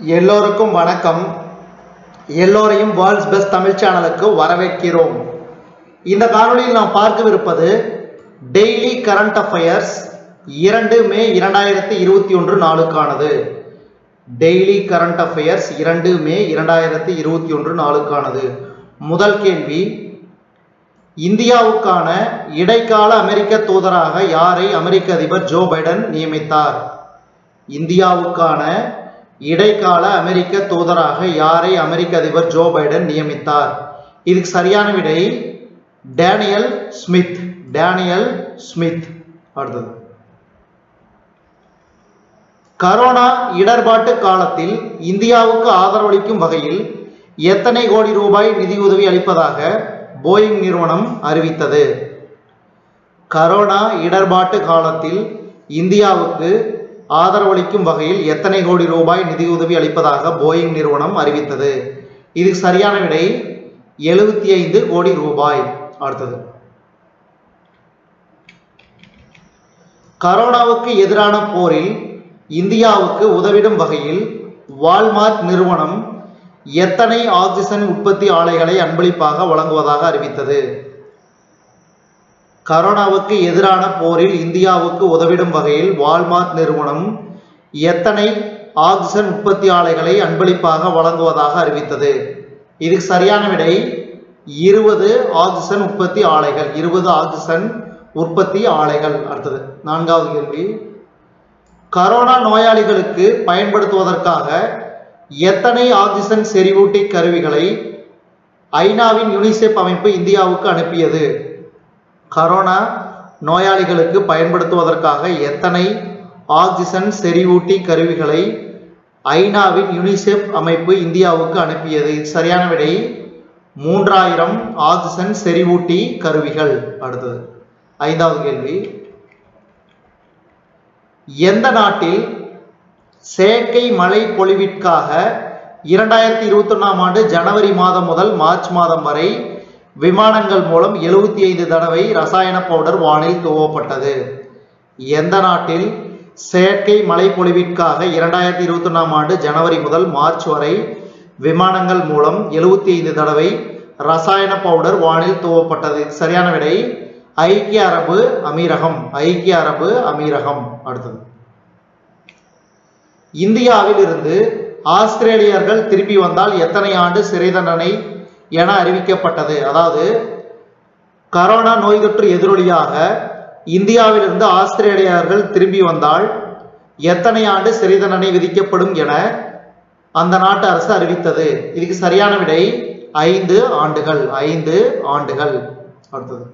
எல்லோருக்கும் வணக்கம். எல்லோரையும் வேர்ல்ட்ஸ் பெஸ்ட் தமிழ் சேனலுக்கு வரவேற்கிறோம். இந்த காணொளியில் நாம் பார்க்கவிருப்பது டெய்லி கரண்ட் அஃபேர்ஸ் 2 மே 2021 நாளுக்கானது. டெய்லி கரண்ட் அஃபேர்ஸ் 2 மே 2021 நாளுக்கானது. முதல் கேள்வி, இந்தியாவுக்கான இடைக்கால அமெரிக்க தூதராக யாரை அமெரிக்க அதிபர் ஜோ பைடன் நியமித்தார்? இந்தியாவுக்கான இடைக்கால அமெரிக்க தூதராக யாரை அமெரிக்க அதிபர் ஜோ பைடன் நியமித்தார்? இதுக்கு சரியான விடை டேனியல் ஸ்மித். Daniel Smith. அடுத்தது, கரோனா இடர்பாட்டு காலத்தில் இந்தியாவுக்கு ஆதரவளிக்கும் வகையில் எத்தனை கோடி ரூபாய் நிதியுதவி அளிப்பதாக போயிங் நிறுவனம் அறிவித்தது? கரோனா இடர்பாட்டு காலத்தில் இந்தியாவுக்கு ஆதரவளிக்கும் வகையில் எத்தனை கோடி ரூபாய் நிதியுதவி அளிப்பதாக போயிங் நிறுவனம் அறிவித்தது? இதுக்கு சரியான விடை 75 கோடி ரூபாய். அடுத்தது, கரோனாவுக்கு எதிரான போரில் இந்தியாவுக்கு உதவிடும் வகையில் வால்மார்ட் நிறுவனம் எத்தனை ஆக்சிஜன் உற்பத்தி ஆலைகளை அன்பளிப்பாக வழங்குவதாக அறிவித்தது? கரோனாவுக்கு எதிரான போரில் இந்தியாவுக்கு உதவிடும் வகையில் வால்மார்ட் நிறுவனம் எத்தனை ஆக்சிஜன் உற்பத்தி ஆலைகளை அன்பளிப்பாக வழங்குவதாக அறிவித்தது? இதுக்கு சரியான விடை 20 ஆக்சிஜன் உற்பத்தி ஆலைகள். 20 ஆக்சிஜன் உற்பத்தி ஆலைகள். அடுத்தது, நான்காவது கேள்வி, கரோனா நோயாளிகளுக்கு பயன்படுத்துவதற்காக எத்தனை ஆக்சிஜன் செறிவூட்டி கருவிகளை ஐநாவின் யுனிசெஃப் அமைப்பு இந்தியாவுக்கு அனுப்பியது? கரோனா நோயாளிகளுக்கு பயன்படுத்துவதற்காக எத்தனை ஆக்சிஜன் செறிவூட்டி கருவிகளை ஐநாவின் யுனிசெஃப் அமைப்பு இந்தியாவுக்கு அனுப்பியது? சரியான விடை 3000 ஆக்சிஜன் செறிவூட்டி கருவிகள். அடுத்தது, ஐந்தாவது கேள்வி, எந்த நாட்டில் செயற்கை மழை பொழிவிற்காக 2021ஆம் ஆண்டு ஜனவரி மாதம் முதல் மார்ச் மாதம் வரை விமானங்கள் மூலம் 75 தடவை ரசாயன பவுடர் வானில் தூவப்பட்டது? எந்த நாட்டில் செயற்கை மழை பொழிவிற்காக 2021ஆம் ஆண்டு ஜனவரி முதல் மார்ச் வரை விமானங்கள் மூலம் 75 தடவை ரசாயன பவுடர் வானில் தூவப்பட்டது? சரியான விடை ஐக்கிய அரபு அமீரகம். ஐக்கிய அரபு அமீரகம். அடுத்தது, இந்தியாவில் இருந்து ஆஸ்திரேலியர்கள் திரும்பி வந்தால் எத்தனை ஆண்டு சிறை தண்டனை என அறிவிக்கப்பட்டது? அதாவது, கரோனா நோய் தொற்று எதிரொலியாக இந்தியாவிலிருந்து ஆஸ்திரேலியர்கள் திரும்பி வந்தால் எத்தனை ஆண்டு சிறை தண்டனை விதிக்கப்படும் என அந்த நாட்டு அரசு அறிவித்தது? இதுக்கு சரியான விடை 5 ஆண்டுகள். 5 ஆண்டுகள். அடுத்தது,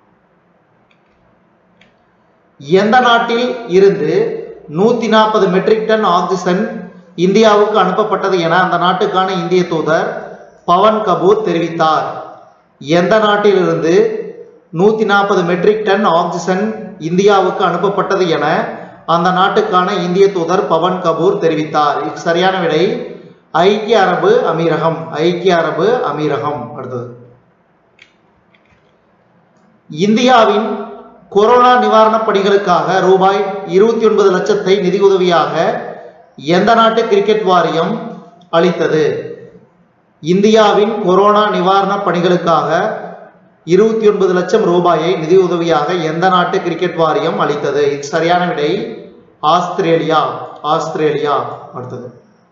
எந்த நாட்டில் இருந்து 140 மெட்ரிக் டன் ஆக்சிஜன் இந்தியாவுக்கு அனுப்பப்பட்டது என அந்த நாட்டுக்கான இந்திய தூதர் பவன் கபூர் தெரிவித்தார்? எந்த நாட்டிலிருந்து 140 மெட்ரிக் டன் ஆக்சிஜன் இந்தியாவுக்கு அனுப்பப்பட்டது என அந்த நாட்டுக்கான இந்திய தூதர் பவன் கபூர் தெரிவித்தார்? சரியான விடை ஐக்கிய அரபு அமீரகம். ஐக்கிய அரபு அமீரகம். அடுத்தது, இந்தியாவின் கொரோனா நிவாரண பணிகளுக்காக ரூபாய் 29 லட்சத்தை நிதியுதவியாக எந்த நாட்டு கிரிக்கெட் வாரியம் அளித்தது? இந்தியாவின் கொரோனா நிவாரண பணிகளுக்காக 29 லட்சம் ரூபாயை நிதியுதவியாக எந்த நாட்டு கிரிக்கெட் வாரியம் அளித்தது? சரியான விடை ஆஸ்திரேலியா. ஆஸ்திரேலியா. அடுத்தது,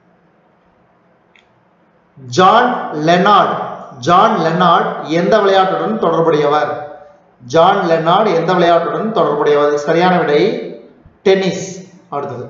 ஜான் லெனார்ட். ஜான் லெனார்ட் எந்த விளையாட்டுடன் தொடர்புடையவர்? ஜான் லெனார்ட் எந்த விளையாட்டுடன் தொடர்புடையவர்? சரியான விடை டென்னிஸ். அடுத்தது,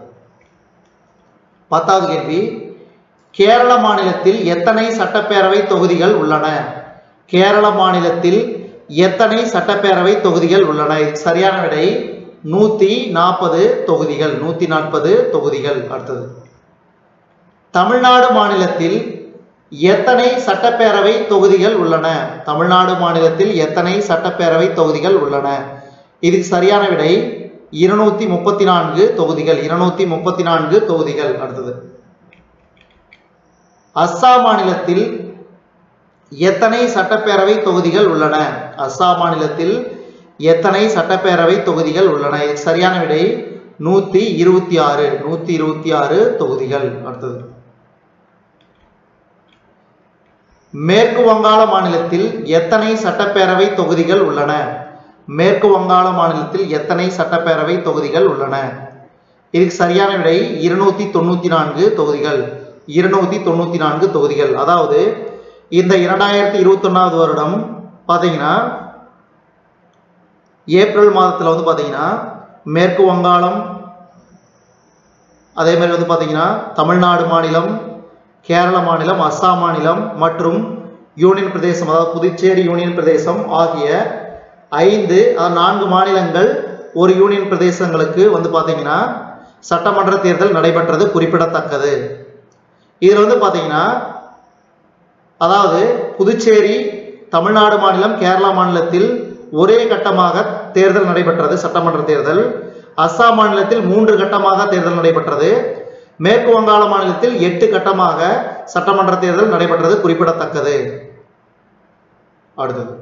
10வது கேள்வி, கேரள மாநிலத்தில் எத்தனை சட்டப்பேரவை தொகுதிகள் உள்ளன? கேரள மாநிலத்தில் எத்தனை சட்டப்பேரவை தொகுதிகள் உள்ளன? சரியான விடை 140 தொகுதிகள். 140 தொகுதிகள். அடுத்தது, தமிழ்நாடு மாநிலத்தில் எத்தனை சட்டப்பேரவை தொகுதிகள் உள்ளன? தமிழ்நாடு மாநிலத்தில் எத்தனை சட்டப்பேரவை தொகுதிகள் உள்ளன? இதுக்கு சரியான விடை 234 தொகுதிகள். 234 தொகுதிகள். அடுத்தது, அஸ்ஸாம் மாநிலத்தில் எத்தனை சட்டப்பேரவை தொகுதிகள் உள்ளன? அஸ்ஸாம் மாநிலத்தில் எத்தனை சட்டப்பேரவை தொகுதிகள் உள்ளன? சரியான விடை 126 தொகுதிகள். அடுத்தது மேற்கு வங்காள மாநிலத்தில் எத்தனை சட்டப்பேரவை தொகுதிகள் உள்ளன? மேற்கு வங்காள மாநிலத்தில் எத்தனை சட்டப்பேரவை தொகுதிகள் உள்ளன? இதுக்கு சரியான விடை 294 தொகுதிகள். 294 தொகுதிகள். அதாவது இந்த 2021வது வருடம் பாத்தீங்கன்னா ஏப்ரல் மாதத்துல வந்து பாத்தீங்கன்னா மேற்கு வங்காளம், அதே மாதிரி வந்து பாத்தீங்கன்னா தமிழ்நாடு மாநிலம், கேரள மாநிலம், அஸ்ஸாம் மாநிலம் மற்றும் யூனியன் பிரதேசம், அதாவது புதுச்சேரி யூனியன் பிரதேசம் ஆகிய 4 மாநிலங்கள் ஒரு யூனியன் பிரதேசங்களுக்கு வந்து பாத்தீங்கன்னா சட்டமன்ற தேர்தல் நடைபெற்றது குறிப்பிடத்தக்கது. இதுல வந்து பாத்தீங்கன்னா அதாவது புதுச்சேரி, தமிழ்நாடு மாநிலம், கேரளா மாநிலத்தில் ஒரே கட்டமாக தேர்தல் நடைபெற்றது சட்டமன்ற தேர்தல். அஸ்ஸாம் மாநிலத்தில் 3 கட்டமாக தேர்தல் நடைபெற்றது. மேற்கு வங்காள மாநிலத்தில் 8 கட்டமாக சட்டமன்ற தேர்தல் நடைபெற்றது குறிப்பிடத்தக்கது. அடுத்தது,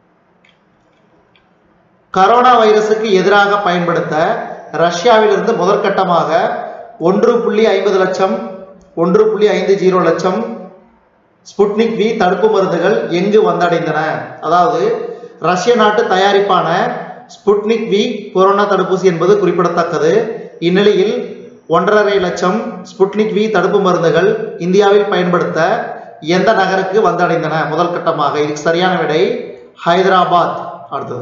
கரோனா வைரசுக்கு எதிராக பயன்படுத்த ரஷ்யாவிலிருந்து முதற்கட்டமாக 1.50 லட்சம் 1.50 லட்சம் ஸ்புட்னிக் வி தடுப்பு மருந்துகள் எங்கு வந்தடைந்தன? அதாவது ரஷ்ய நாட்டு தயாரிப்பான ஸ்புட்னிக் வி கொரோனா தடுப்பூசி என்பது குறிப்பிடத்தக்கது. இந்நிலையில் 1.5 லட்சம் ஸ்புட்னிக் வி தடுப்பு மருந்துகள் இந்தியாவில் பயன்படுத்த எந்த நகருக்கு வந்தடைந்தன முதல் கட்டமாக? இதுக்கு சரியான விடை ஹைதராபாத். அடுத்தது,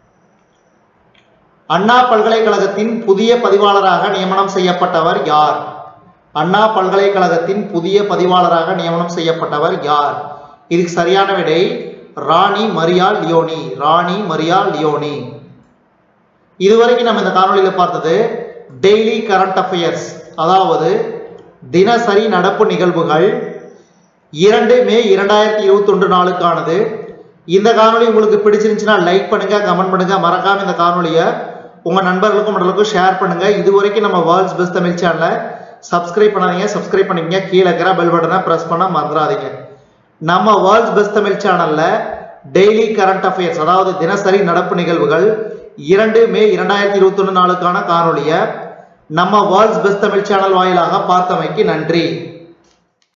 அண்ணா பல்கலைக்கழகத்தின் புதிய பதிவாளராக நியமனம் செய்யப்பட்டவர் யார்? அண்ணா பல்கலைக்கழகத்தின் புதிய பதிவாளராக நியமனம் செய்யப்பட்டவர் யார்? இதுக்கு சரியான விடை ராணி மரியா லியோனி. ராணி மரியா லியோனி. இதுவரைக்கும் நம்ம இந்த காணொலியில பார்த்தது டெய்லி கரண்ட் அஃபேர்ஸ், அதாவது தினசரி நடப்பு நிகழ்வுகள் 2 மே 2021 நாளுக்கானது. இந்த காணொலி உங்களுக்கு பிடிச்சிருந்துச்சுன்னா லைக் பண்ணுங்க, கமெண்ட் பண்ணுங்க, மறக்காம இந்த காணொலியை உங்க நண்பர்களுக்கும் மற்றவர்களுக்கும் ஷேர் பண்ணுங்க. இதுவரைக்கும் நம்ம வேர்ல்ட்ஸ் பெஸ்ட் தமிழ் சேனலை சப்ஸ்கிரைப் பண்ணாதீங்க, சப்ஸ்கிரைப் பண்ணிக்கங்க. கீழே இருக்கிற பெல் பட்டனை பிரஸ் பண்ண மறந்துடாதீங்க. நம்ம வேர்ல்ட்ஸ் பெஸ்ட் தமிழ் சேனல்ல டெய்லி கரண்ட் அஃபேர்ஸ், அதாவது தினசரி நடப்பு நிகழ்வுகள் 2 மே 2021 நாளுக்கான காணொலியை நம்ம வேர்ல்ட்ஸ் பெஸ்ட் தமிழ் சேனல் வாயிலாக பார்த்தமைக்கு நன்றி.